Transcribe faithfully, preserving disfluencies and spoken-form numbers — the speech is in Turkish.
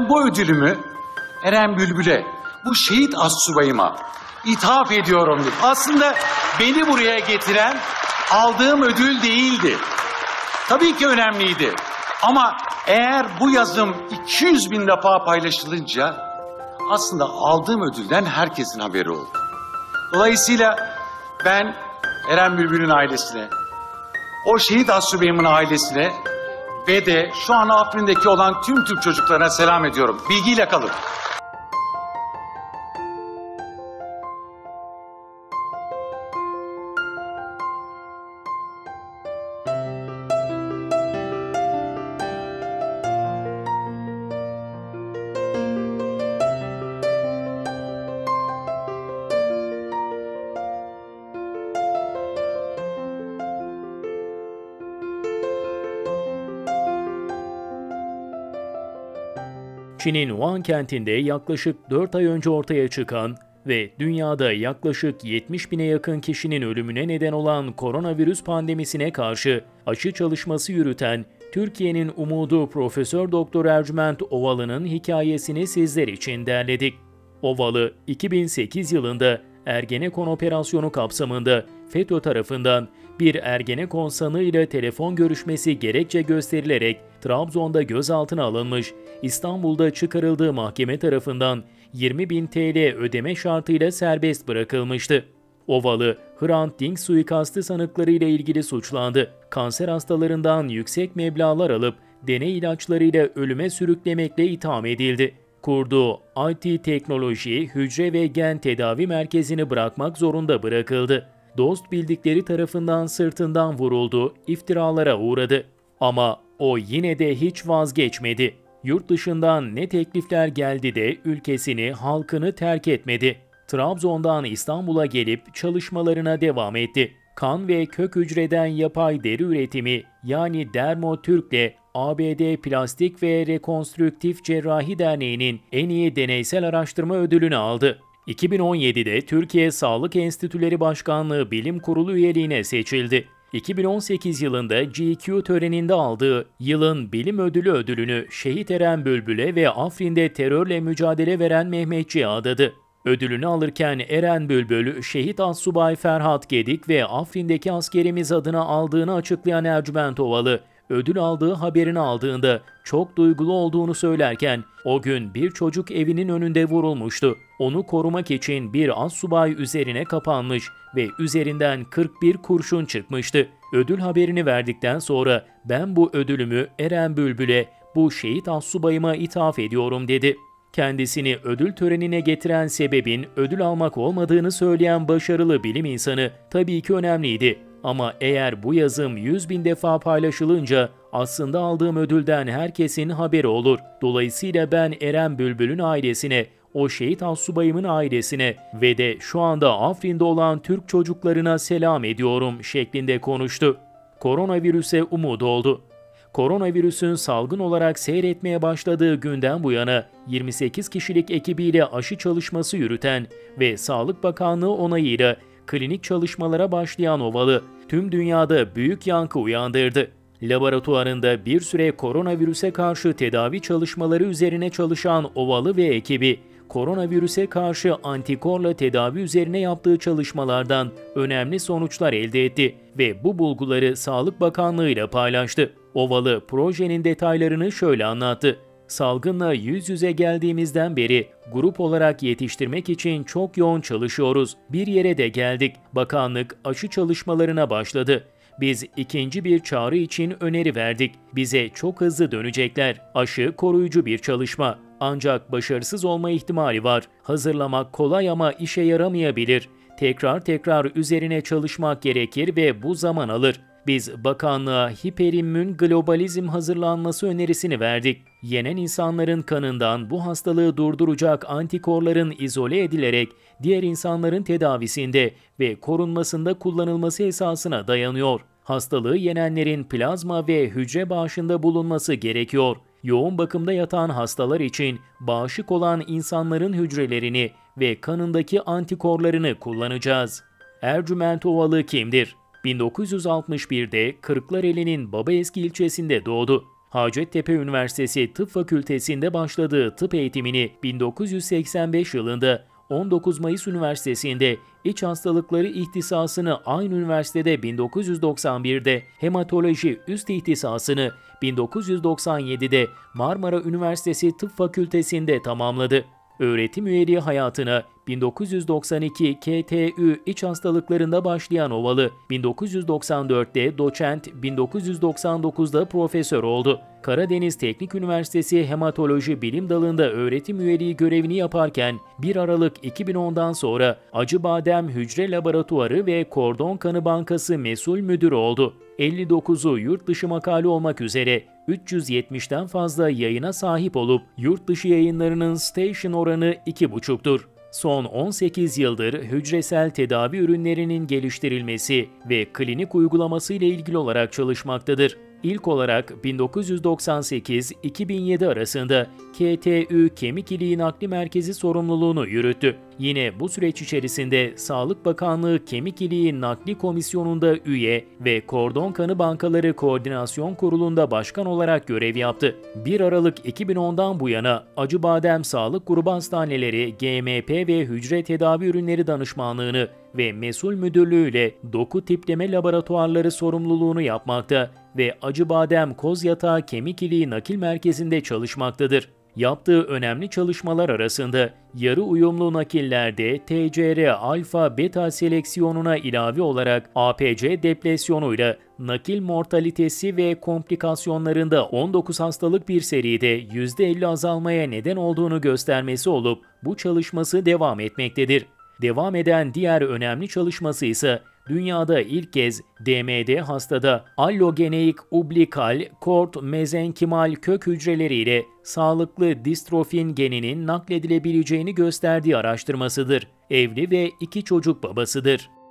Ben bu ödülümü Eren Bülbül'e, bu şehit astsubayıma ithaf ediyorum dedi. Aslında beni buraya getiren aldığım ödül değildi. Tabii ki önemliydi. Ama eğer bu yazım iki yüz bin defa paylaşılınca aslında aldığım ödülden herkesin haberi oldu. Dolayısıyla ben Eren Bülbül'ün ailesine, o şehit astsubayımın ailesine ve de şu an Afrin'deki olan tüm Türk çocuklarına selam ediyorum. Bilgiyle kalın. Çin'in Wuhan kentinde yaklaşık dört ay önce ortaya çıkan ve dünyada yaklaşık yetmiş bine yakın kişinin ölümüne neden olan koronavirüs pandemisine karşı aşı çalışması yürüten Türkiye'nin umudu Profesör Doktor Ercüment Ovalı'nın hikayesini sizler için derledik. Ovalı, iki bin sekiz yılında Ergenekon operasyonu kapsamında FETÖ tarafından bir Ergenekon sanığıyla telefon görüşmesi gerekçe gösterilerek Trabzon'da gözaltına alınmış, İstanbul'da çıkarıldığı mahkeme tarafından yirmi bin T L ödeme şartıyla serbest bırakılmıştı. Ovalı, Hrant Dink suikastı sanıklarıyla ilgili suçlandı. Kanser hastalarından yüksek meblağlar alıp deney ilaçlarıyla ölüme sürüklemekle itham edildi. Kurduğu I T Teknoloji, Hücre ve Gen Tedavi Merkezi'ni bırakmak zorunda bırakıldı. Dost bildikleri tarafından sırtından vuruldu, iftiralara uğradı. Ama o yine de hiç vazgeçmedi. Yurt dışından ne teklifler geldi de ülkesini, halkını terk etmedi. Trabzon'dan İstanbul'a gelip çalışmalarına devam etti. Kan ve kök hücreden yapay deri üretimi yani Dermotürk'le A B D Plastik ve Rekonstrüktif Cerrahi Derneği'nin en iyi deneysel araştırma ödülünü aldı. iki bin on yedide Türkiye Sağlık Enstitüleri Başkanlığı Bilim Kurulu üyeliğine seçildi. iki bin on sekiz yılında G Q töreninde aldığı Yılın Bilim Ödülü ödülünü Şehit Eren Bülbül'e ve Afrin'de terörle mücadele veren Mehmetçi'ye adadı. Ödülünü alırken Eren Bülbül, Şehit Astsubay Ferhat Gedik ve Afrin'deki askerimiz adına aldığını açıklayan Ercüment Ovalı, ödül aldığı haberini aldığında çok duygulu olduğunu söylerken o gün bir çocuk evinin önünde vurulmuştu. Onu korumak için bir astsubay üzerine kapanmış ve üzerinden kırk bir kurşun çıkmıştı. Ödül haberini verdikten sonra ben bu ödülümü Eren Bülbül'e, bu şehit astsubayıma ithaf ediyorum dedi. Kendisini ödül törenine getiren sebebin ödül almak olmadığını söyleyen başarılı bilim insanı tabii ki önemliydi. Ama eğer bu yazım yüz bin defa paylaşılınca aslında aldığım ödülden herkesin haberi olur. Dolayısıyla ben Eren Bülbül'ün ailesine, o şehit astsubayımın ailesine ve de şu anda Afrin'de olan Türk çocuklarına selam ediyorum şeklinde konuştu. Koronavirüse umut oldu. Koronavirüsün salgın olarak seyretmeye başladığı günden bu yana yirmi sekiz kişilik ekibiyle aşı çalışması yürüten ve Sağlık Bakanlığı onayıyla klinik çalışmalara başlayan Ovalı, tüm dünyada büyük yankı uyandırdı. Laboratuvarında bir süre koronavirüse karşı tedavi çalışmaları üzerine çalışan Ovalı ve ekibi, koronavirüse karşı antikorla tedavi üzerine yaptığı çalışmalardan önemli sonuçlar elde etti ve bu bulguları Sağlık Bakanlığı ile paylaştı. Ovalı, projenin detaylarını şöyle anlattı. Salgınla yüz yüze geldiğimizden beri grup olarak yetiştirmek için çok yoğun çalışıyoruz. Bir yere de geldik. Bakanlık aşı çalışmalarına başladı. Biz ikinci bir çağrı için öneri verdik. Bize çok hızlı dönecekler. Aşı koruyucu bir çalışma. Ancak başarısız olma ihtimali var. Hazırlamak kolay ama işe yaramayabilir. Tekrar tekrar üzerine çalışmak gerekir ve bu zaman alır. Biz bakanlığa hiperimmün globalizm hazırlanması önerisini verdik. Yenen insanların kanından bu hastalığı durduracak antikorların izole edilerek diğer insanların tedavisinde ve korunmasında kullanılması esasına dayanıyor. Hastalığı yenenlerin plazma ve hücre bağışında bulunması gerekiyor. Yoğun bakımda yatan hastalar için bağışık olan insanların hücrelerini ve kanındaki antikorlarını kullanacağız. Ercüment Ovalı kimdir? bin dokuz yüz altmış birde Kırklareli'nin Babaeski ilçesinde doğdu. Hacettepe Üniversitesi Tıp Fakültesi'nde başladığı tıp eğitimini bin dokuz yüz seksen beş yılında on dokuz Mayıs Üniversitesi'nde, iç hastalıkları ihtisasını aynı üniversitede bin dokuz yüz doksan birde, hematoloji üst ihtisasını bin dokuz yüz doksan yedide Marmara Üniversitesi Tıp Fakültesi'nde tamamladı. Öğretim üyeliği hayatına bin dokuz yüz doksan iki K T Ü İç Hastalıklarında başlayan Ovalı, bin dokuz yüz doksan dörtte doçent, bin dokuz yüz doksan dokuzda profesör oldu. Karadeniz Teknik Üniversitesi Hematoloji Bilim Dalı'nda öğretim üyeliği görevini yaparken bir Aralık iki bin ondan sonra Acıbadem Hücre Laboratuvarı ve Kordon Kanı Bankası Mesul Müdürü oldu. elli dokuzu yurt dışı makale olmak üzere üç yüz yetmişten fazla yayına sahip olup yurt dışı yayınlarının station oranı iki buçuktur. Son on sekiz yıldır hücresel tedavi ürünlerinin geliştirilmesi ve klinik uygulaması ile ilgili olarak çalışmaktadır. İlk olarak bin dokuz yüz doksan sekiz iki bin yedi arasında K T Ü Kemik İliği Nakli Merkezi sorumluluğunu yürüttü. Yine bu süreç içerisinde Sağlık Bakanlığı Kemik İliği Nakli Komisyonu'nda üye ve Kordon Kanı Bankaları Koordinasyon Kurulu'nda başkan olarak görev yaptı. bir Aralık iki bin ondan bu yana Acıbadem Sağlık Grubu Hastaneleri G M P ve Hücre Tedavi Ürünleri Danışmanlığını ve Mesul Müdürlüğü ile doku tipleme laboratuvarları sorumluluğunu yapmakta ve Acıbadem Kozyatağı Kemik İliği Nakil Merkezi'nde çalışmaktadır. Yaptığı önemli çalışmalar arasında yarı uyumlu nakillerde T C R alfa beta seleksiyonuna ilave olarak A P C deplesyonuyla nakil mortalitesi ve komplikasyonlarında on dokuz hastalık bir seride yüzde elli azalmaya neden olduğunu göstermesi olup bu çalışması devam etmektedir. Devam eden diğer önemli çalışması ise dünyada ilk kez D M D hastada allogeneik ublikal kort mezenkimal kök hücreleriyle sağlıklı distrofin geninin nakledilebileceğini gösterdiği araştırmasıdır. Evli ve iki çocuk babasıdır.